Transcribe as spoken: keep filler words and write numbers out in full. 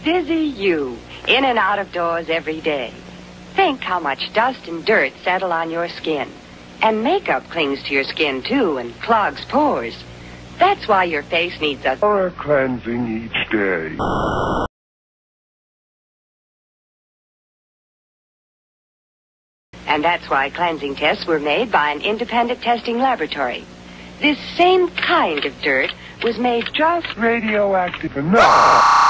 Dizzy you, in and out of doors every day. Think how much dust and dirt settle on your skin. And makeup clings to your skin, too, and clogs pores. That's why your face needs a thorough cleansing each day. And that's why cleansing tests were made by an independent testing laboratory. This same kind of dirt was made just radioactive enough